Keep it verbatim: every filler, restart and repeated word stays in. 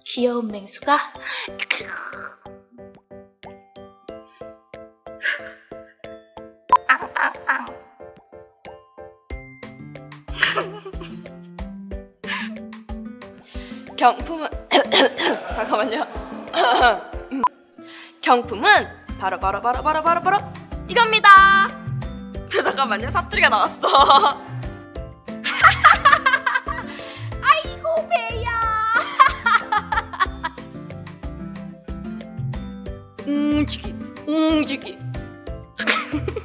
귀여운 맹수가 앙앙앙. 경품은 잠깐만요. 경품은 바로 바로 바로 바로 바로 바로 이겁니다. 잠깐만요. 사투리가 나왔어. 아이고 배야. 움직이 움직이.